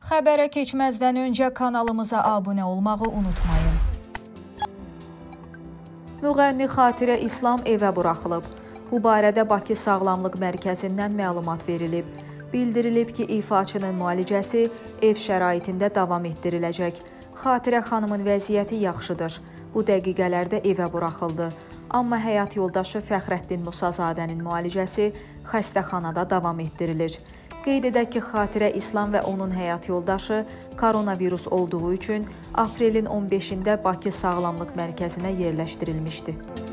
Xəbərə keçməzdən öncə kanalımıza abunə olmağı unutmayın. Müğənni Xatirə İslam evə buraxılıb. Bu barədə Bakı Sağlamlıq Mərkəzindən məlumat verilib. Bildirilib ki, ifaçının müalicəsi ev şəraitində davam etdiriləcək. Xatirə xanımın vəziyyəti yaxşıdır. Bu dəqiqələrdə evə buraxıldı. Amma həyat yoldaşı Fəxrəddin Musazadənin müalicəsi xəstəxanada davam etdirilir. Qeyd edək ki, Xatirə İslam və onun həyat yoldaşı koronavirus olduğu üçün aprelin 15-də Bakı Sağlamlıq Mərkəzinə yerləşdirilmişdi.